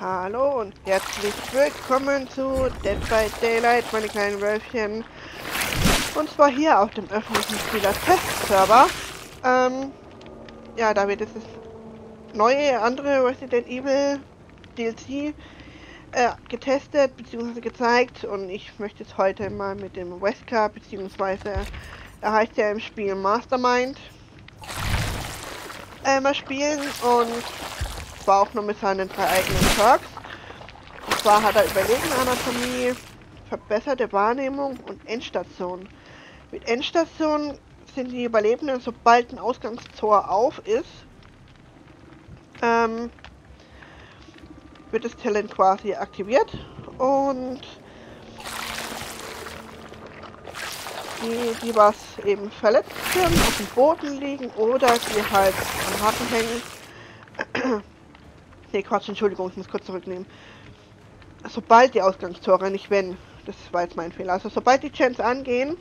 Hallo und herzlich willkommen zu Dead by Daylight, meine kleinen Wölfchen. Und zwar hier auf dem öffentlichen Spieler-Test-Server. Ja, da wird jetzt das neue, andere Resident Evil DLC getestet bzw. gezeigt. Und ich möchte jetzt heute mal mit dem Wesker, beziehungsweise er heißt ja im Spiel Mastermind, mal spielen. Und zwar auch nur mit seinen 3 eigenen Perks. Und zwar hat er Überlegenanatomie, verbesserte Wahrnehmung und Endstation. Mit Endstation sind die Überlebenden, sobald ein Ausgangstor auf ist, wird das Talent quasi aktiviert und die was eben verletzt sind, auf dem Boden liegen oder die halt am Haken hängen. Ne, Quatsch, Entschuldigung, ich muss kurz zurücknehmen. Sobald die Ausgangstore, nicht wenn, das war jetzt mein Fehler, also sobald die Gens angehen,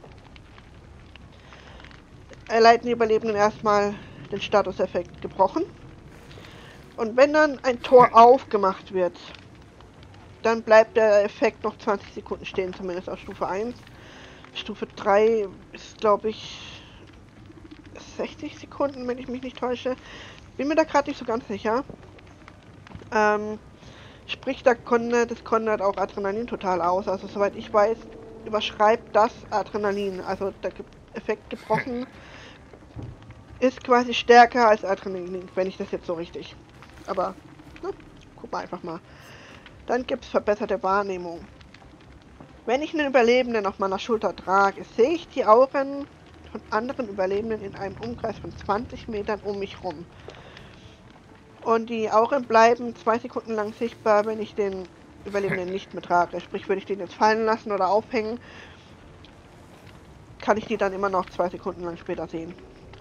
erleiden die Überlebenden erstmal den Statuseffekt gebrochen. Und wenn dann ein Tor aufgemacht wird, dann bleibt der Effekt noch 20 Sekunden stehen, zumindest auf Stufe 1. Stufe 3 ist, glaube ich, 60 Sekunden, wenn ich mich nicht täusche. Bin mir da gerade nicht so ganz sicher. Sprich, das konnte auch Adrenalin total aus. Also soweit ich weiß, überschreibt das Adrenalin. Also der Effekt gebrochen ist quasi stärker als Adrenalin, wenn ich das jetzt so richtig. Aber, ne, gucken wir einfach mal. Dann gibt es verbesserte Wahrnehmung. Wenn ich einen Überlebenden auf meiner Schulter trage, sehe ich die Auren von anderen Überlebenden in einem Umkreis von 20 Metern um mich rum. Und die Auren bleiben 2 Sekunden lang sichtbar, wenn ich den Überlebenden nicht mehr trage. Sprich, würde ich den jetzt fallen lassen oder aufhängen, kann ich die dann immer noch 2 Sekunden lang später sehen.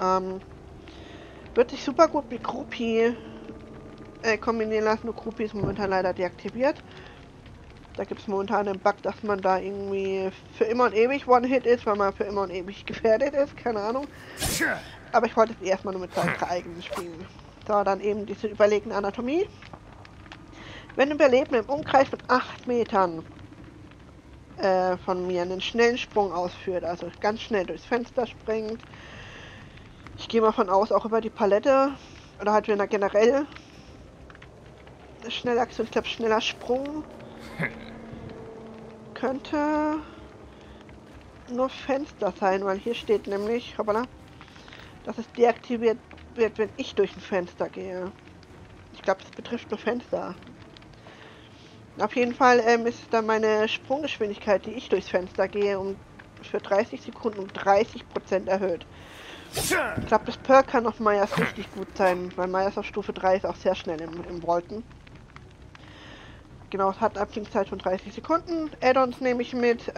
Wird sich super gut mit Groupie kombinieren lassen. Nur Groupie ist momentan leider deaktiviert. Da gibt es momentan einen Bug, dass man da irgendwie für immer und ewig One-Hit ist, weil man für immer und ewig gefährdet ist. Keine Ahnung. Aber ich wollte es erstmal nur mit seinen 3 eigenen spielen. So, dann eben diese überlegene Anatomie. Wenn Überlebende im Umkreis von 8 Metern von mir einen schnellen Sprung ausführt, also ganz schnell durchs Fenster springt, ich gehe mal von aus, auch über die Palette, oder halt wenn er generell eine schnelle Aktion, ich glaube schneller Sprung, könnte nur Fenster sein, weil hier steht nämlich, hoppala, dass es deaktiviert wird, wenn ich durch ein Fenster gehe. Ich glaube, das betrifft nur Fenster. Auf jeden Fall ist da meine Sprunggeschwindigkeit, die ich durchs Fenster gehe, für 30 Sekunden um 30% erhöht. Ich glaube, das Perk kann auf Myers richtig gut sein, weil Myers auf Stufe 3 ist auch sehr schnell im Volten. Genau, es hat eine Abklingzeit von 30 Sekunden. Add-ons nehme ich mit.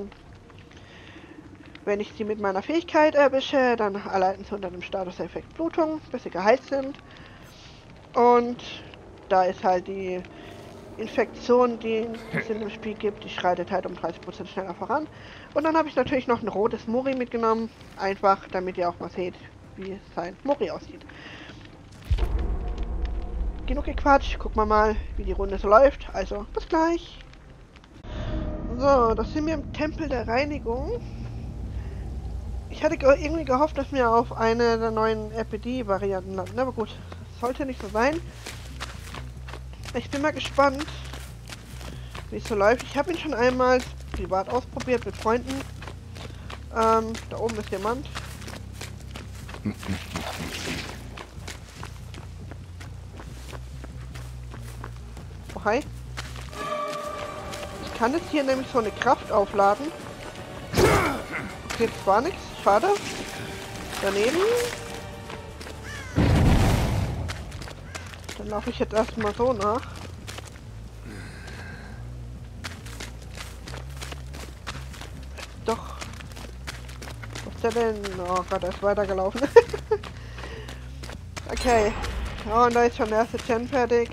Wenn ich sie mit meiner Fähigkeit erwische, dann erleiden sie unter dem Statuseffekt Blutung, bis sie geheilt sind. Und da ist halt die Infektion, die es in dem Spiel gibt, die schreitet halt um 30% schneller voran. Und dann habe ich natürlich noch ein rotes Mori mitgenommen, einfach damit ihr auch mal seht, wie sein Mori aussieht. Genug gequatscht, gucken wir mal, wie die Runde so läuft. Also, bis gleich. So, das sind wir im Tempel der Reinigung. Ich hatte irgendwie gehofft, dass wir auf eine der neuen RPG-Varianten landen, aber gut, sollte nicht so sein. Ich bin mal gespannt, wie es so läuft. Ich habe ihn schon einmal privat ausprobiert mit Freunden. Da oben ist jemand. Oh, hi. Ich kann jetzt hier nämlich so eine Kraft aufladen. Okay, das war nichts. Schade. Daneben. Dann laufe ich jetzt erstmal so nach. Doch. Was ist der denn? Oh Gott, er ist weitergelaufen. Okay. Oh, und da ist schon der erste Gen fertig.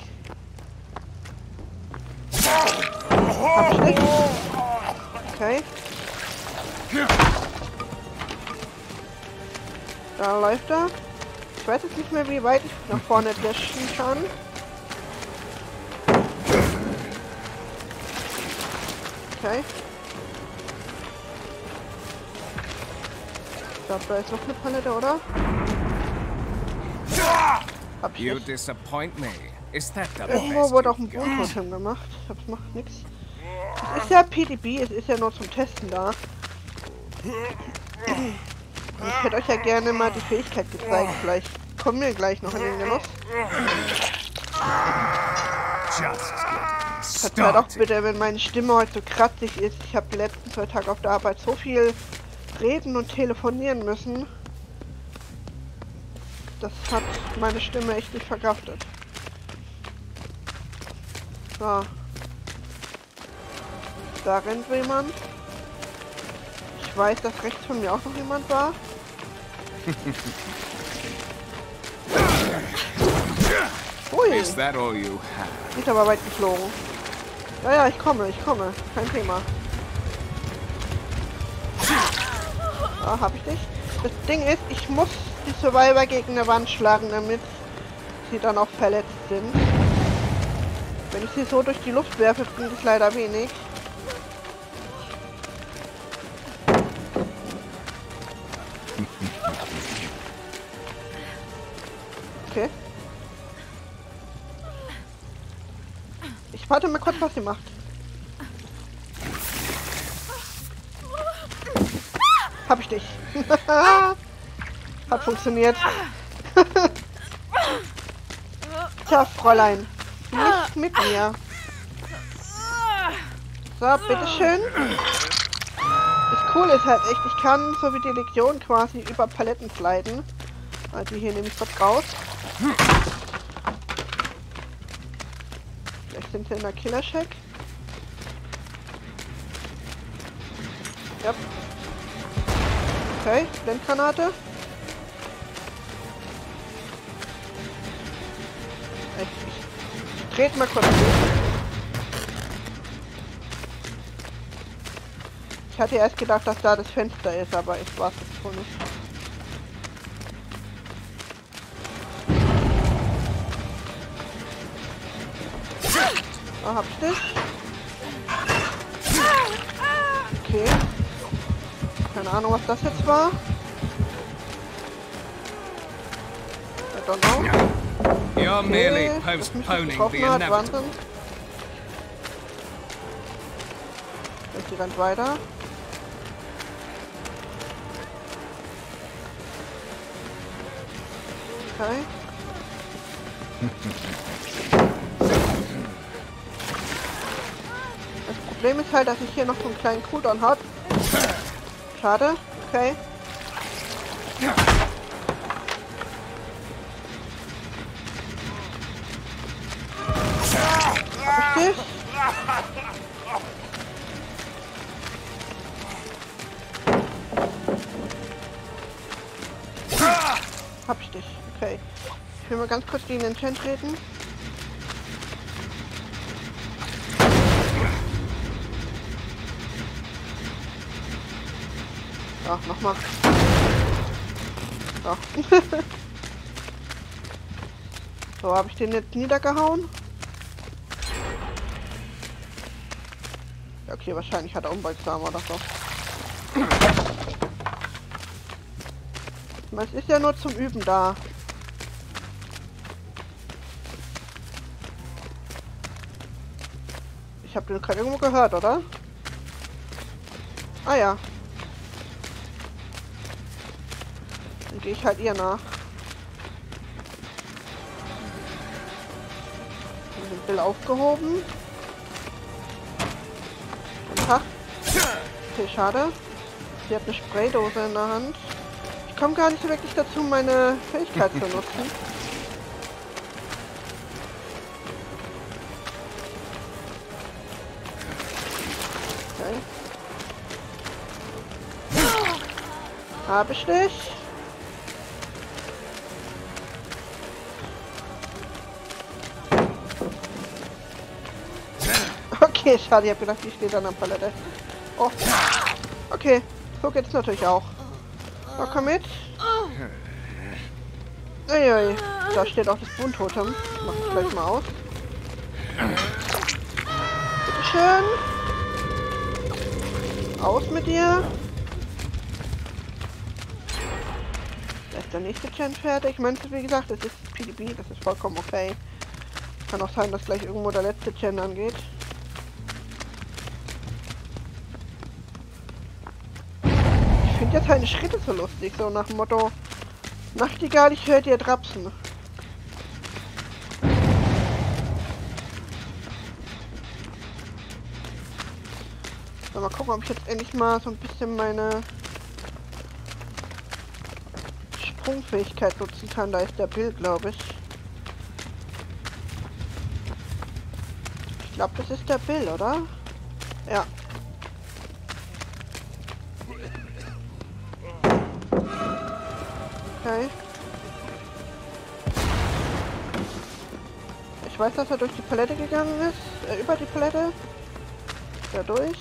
Abschnitt. Okay. Da läuft er. Ich weiß jetzt nicht mehr, wie weit ich nach vorne dashen kann. Okay. Ich glaube, da ist noch eine Palette, oder? Hab ich You nicht. disappoint me. Is that the Irgendwo best wurde auch you've ein got? Bodentotem gemacht. Das macht nichts. Es ist ja PDB, es ist ja nur zum Testen da. Ich hätte euch ja gerne mal die Fähigkeit gezeigt. Vielleicht kommen wir gleich noch in den Genuss. Just getting Verzeiht auch started. bitte, wenn meine Stimme heute so kratzig ist. Ich habe die letzten 2 Tage auf der Arbeit so viel reden und telefonieren müssen. Das hat meine Stimme echt nicht verkraftet. So. Da rennt jemand. Ich weiß, dass rechts von mir auch noch jemand war. Ui, Is that all you have? ist aber weit geflogen. Ja, ja, ich komme. Kein Thema. Ah, hab ich dich? Das Ding ist, ich muss die Survivor gegen eine Wand schlagen, damit sie dann auch verletzt sind. Wenn ich sie so durch die Luft werfe, bringt es leider wenig. Okay. Ich warte mal kurz, was sie macht. Hab ich dich. Hat funktioniert. Tja, Fräulein. Nicht mit mir. So, bitteschön. Das Coole ist halt echt, ich kann so wie die Legion quasi über Paletten sliden. Also hier nehme ich kurz raus. Vielleicht sind sie in der Killer-Check. Ja. Okay, Blendgranate. Ich trete mal kurz durch. Ich hatte erst gedacht, dass da das Fenster ist, aber ich war es wohl nicht. Oh, hab ich das? Okay. Keine Ahnung, was das jetzt war. I don't know. You're merely Okay, dass mich das postponing the getroffen hat, inevitable. Wahnsinn. Sie rennt weiter. Okay. Das Problem ist halt, dass ich hier noch so einen kleinen Cooldown habe. Schade. Okay. Hab ich dich? Hab ich dich. Okay. Ich will mal ganz kurz gegen den Enchant treten. Ach, nochmal. So. So, habe ich den jetzt niedergehauen? Ja, okay, wahrscheinlich hat er Unbeugsam oder so. Es ist ja nur zum Üben da. Ich habe den gerade irgendwo gehört, oder? Ah ja. Dann gehe ich halt ihr nach. Den Bill aufgehoben. Guten Tag. Okay, schade. Sie hat eine Spraydose in der Hand. Ich komme gar nicht so wirklich dazu, meine Fähigkeit zu nutzen. Okay. Hab ich dich? Okay, schade, ich hab gedacht, die steht an der Palette. Oh. Okay, so geht's natürlich auch. So, komm mit. Uiui, da steht auch das Bodentotem. Mach ich gleich mal aus. Bitteschön. Aus mit dir. Da ist der nächste Gen fertig. Ich meine, wie gesagt, das ist PDB, das ist vollkommen okay. Kann auch sein, dass gleich irgendwo der letzte Gen angeht. Ich finde jetzt seine Schritte so lustig, so nach dem Motto: Nachtigall, ich höre dir Drapsen. So, mal gucken, ob ich jetzt endlich mal so ein bisschen meine Sprungfähigkeit nutzen kann. Da ist der Bill, glaube ich. Ich glaube, das ist der Bill, oder? Ja. Okay. Ich weiß, dass er durch die Palette gegangen ist. Über die Palette. Dadurch.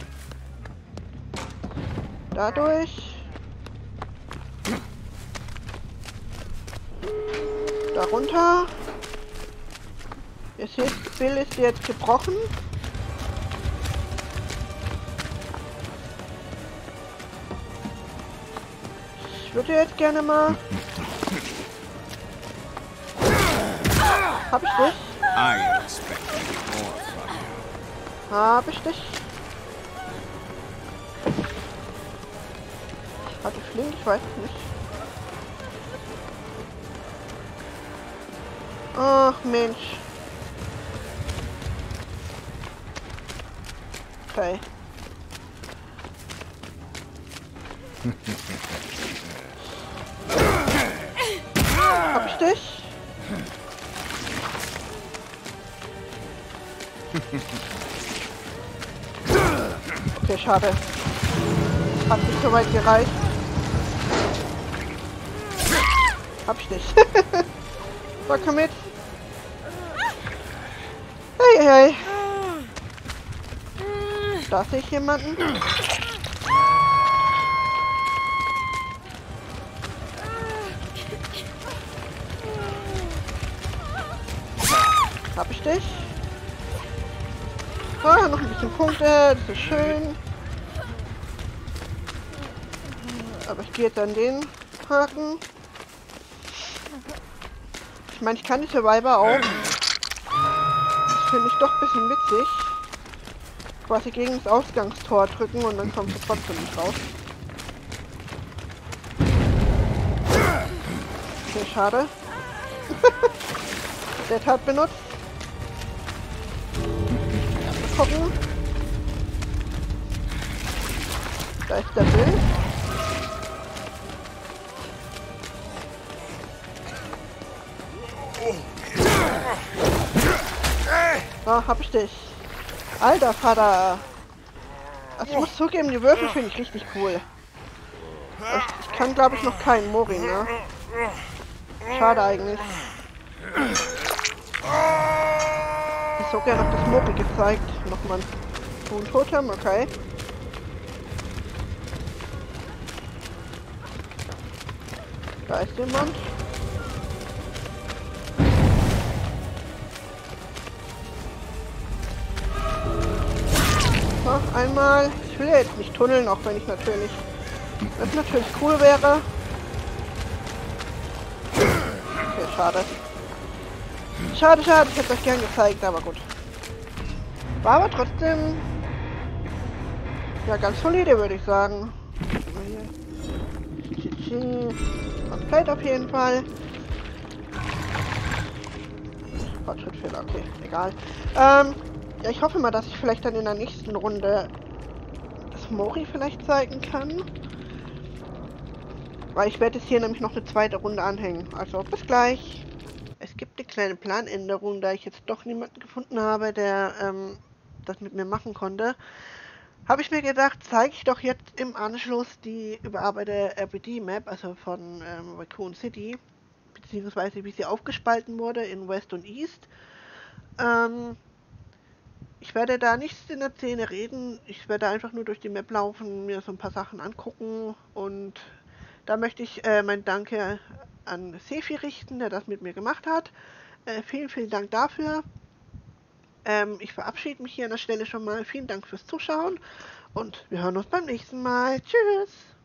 Dadurch. Darunter. Ihr seht, Bill ist jetzt gebrochen. Ich würde jetzt gerne mal... Hab ich dich? I expected more from you. Hab ich dich? Hat die Flinke? Ich weiß es nicht. Ach Mensch. Okay. Hab ich dich? Okay, schade. Hat nicht so weit gereicht. Hab ich nicht. So, komm mit. Hey, hey. Da sehe ich jemanden. Hab ich dich? Ah, noch ein bisschen Punkte, das ist schön. Aber ich gehe jetzt an den Haken. Ich meine, ich kann die Survivor auch. Das finde ich doch ein bisschen witzig. Quasi gegen das Ausgangstor drücken und dann kommt sie trotzdem nicht raus. Okay, schade. Der hat benutzt. Gucken. Da ist der Bill. So, hab ich dich. Alter Vater. Also ich muss zugeben, die Würfel finde ich richtig cool. Ich kann, glaube ich, noch keinen Mori, ne? Schade eigentlich. Ich so gerne noch das Mori gezeigt. Nochmal ein Totem, okay. Da ist jemand. So, einmal. Ich will ja jetzt nicht tunneln, auch wenn ich natürlich... Das natürlich cool wäre. Okay, schade. Schade, schade. Ich hätte euch gern gezeigt, aber gut. War aber trotzdem... Ja, ganz solide, würde ich sagen. Komplett auf jeden Fall. Fortschrittfehler, okay, egal. Ja, ich hoffe mal, dass ich vielleicht dann in der nächsten Runde das Mori vielleicht zeigen kann. Weil ich werde jetzt hier nämlich noch eine zweite Runde anhängen. Also bis gleich. Es gibt eine kleine Planänderung, da ich jetzt doch niemanden gefunden habe, der das mit mir machen konnte. Habe ich mir gedacht, zeige ich doch jetzt im Anschluss die überarbeitete RPD-Map, also von Raccoon City, beziehungsweise wie sie aufgespalten wurde in West und East. Ich werde da nichts in der Szene reden, ich werde einfach nur durch die Map laufen, mir so ein paar Sachen angucken und da möchte ich mein Danke an Sefi richten, der das mit mir gemacht hat. Vielen, vielen Dank dafür. Ich verabschiede mich hier an der Stelle schon mal. Vielen Dank fürs Zuschauen Und wir hören uns beim nächsten Mal. Tschüss.